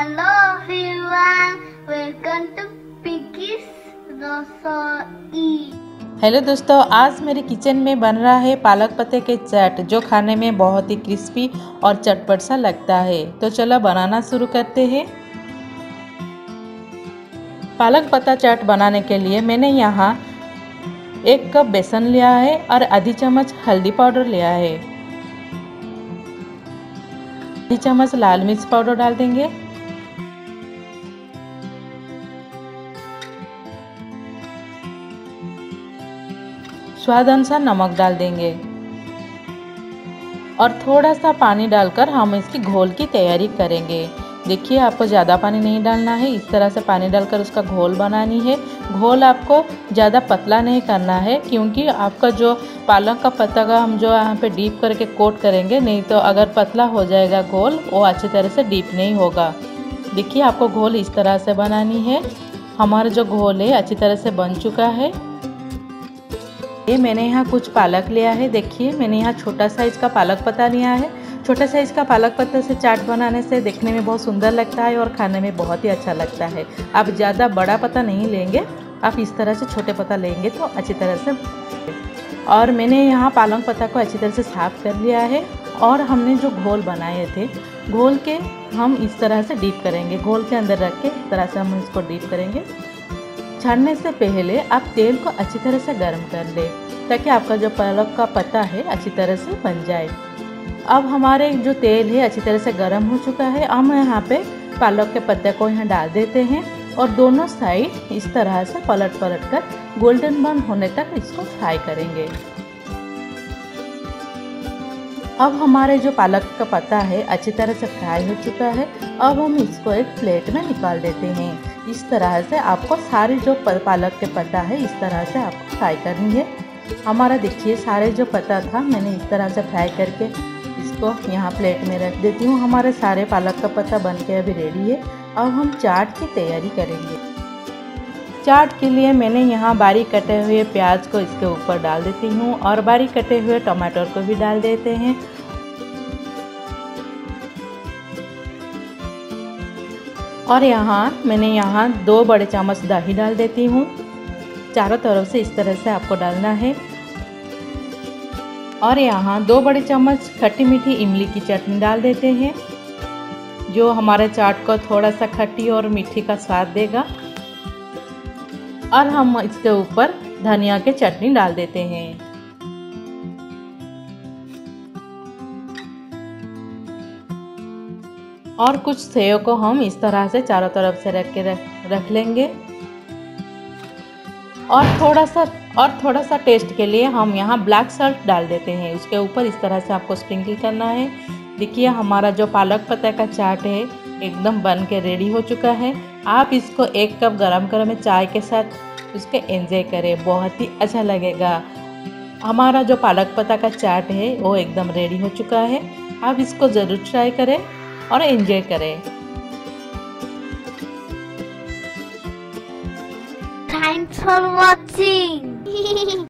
Hello everyone, welcome to Pinky's रसोई। Hello दोस्तों, आज मेरे किचन में बन रहा है पालक पत्ते के चाट, जो खाने में बहुत ही क्रिस्पी और चटपट सा लगता है। तो चलो बनाना शुरू करते हैं। पालक पत्ता चाट बनाने के लिए मैंने यहाँ 1 कप बेसन लिया है और आधी चम्मच हल्दी पाउडर लिया है। आधी चम्मच लाल मिर्च पाउडर डाल देंगे। स्वाद अनुसार नमक डाल देंगे और थोड़ा सा पानी डालकर हम इसकी घोल की तैयारी करेंगे। देखिए, आपको ज़्यादा पानी नहीं डालना है, इस तरह से पानी डालकर उसका घोल बनानी है। घोल आपको ज़्यादा पतला नहीं करना है, क्योंकि आपका जो पालक का पत्ता का हम जो यहाँ पे डीप करके कोट करेंगे, नहीं तो अगर पतला हो जाएगा घोल, वो अच्छी तरह से डीप नहीं होगा। देखिए, आपको घोल इस तरह से बनानी है। हमारा जो घोल है अच्छी तरह से बन चुका है। ये मैंने यहाँ कुछ पालक लिया है। देखिए, मैंने यहाँ छोटा साइज़ का पालक पत्ता लिया है। छोटा साइज़ का पालक पत्ता से चाट बनाने से देखने में बहुत सुंदर लगता है और खाने में बहुत ही अच्छा लगता है। आप ज़्यादा बड़ा पत्ता नहीं लेंगे, आप इस तरह से छोटे पत्ता लेंगे तो अच्छी तरह से। और मैंने यहाँ पालक पत्ता को अच्छी तरह से साफ़ कर लिया है और हमने जो घोल बनाए थे, घोल के हम इस तरह से डीप करेंगे। घोल के अंदर रख के इस तरह से हम इसको डीप करेंगे। छानने से पहले आप तेल को अच्छी तरह से गर्म कर लें, ताकि आपका जो पालक का पत्ता है अच्छी तरह से बन जाए। अब हमारे जो तेल है अच्छी तरह से गर्म हो चुका है। हम यहाँ पे पालक के पत्ते को यहाँ डाल देते हैं और दोनों साइड इस तरह से पलट कर गोल्डन ब्राउन होने तक इसको फ्राई करेंगे। अब हमारे जो पालक का पत्ता है अच्छी तरह से फ्राई हो चुका है। अब हम इसको एक प्लेट में निकाल देते हैं। इस तरह से आपको सारे जो पालक के पत्ता है इस तरह से आपको फ्राई करनी है। हमारा देखिए, सारे जो पत्ता था मैंने इस तरह से फ्राई करके इसको यहाँ प्लेट में रख देती हूँ। हमारे सारे पालक का पत्ता बन के अभी रेडी है। अब हम चाट की तैयारी करेंगे। चाट के लिए मैंने यहाँ बारीक कटे हुए प्याज को इसके ऊपर डाल देती हूँ और बारीक कटे हुए टमाटर को भी डाल देते हैं। और मैंने 2 बड़े चम्मच दही डाल देती हूँ। चारों तरफ से इस तरह से आपको डालना है। और यहाँ 2 बड़े चम्मच खट्टी मीठी इमली की चटनी डाल देते हैं, जो हमारे चाट को थोड़ा सा खट्टी और मीठी का स्वाद देगा। और हम इसके ऊपर धनिया के चटनी डाल देते हैं। और कुछ सेव को हम इस तरह से चारों तरफ से रख लेंगे। और थोड़ा सा टेस्ट के लिए हम यहाँ ब्लैक सॉल्ट डाल देते हैं। उसके ऊपर इस तरह से आपको स्प्रिंकल करना है। देखिए, हमारा जो पालक पत्ता का चाट है एकदम बन के रेडी हो चुका है। आप इसको 1 कप गरम चाय के साथ उसके एंजॉय करें, बहुत ही अच्छा लगेगा। हमारा जो पालक पत्ता का चाट है वो एकदम रेडी हो चुका है। आप इसको ज़रूर ट्राई करें और एंजॉय करें। Thanks for watching.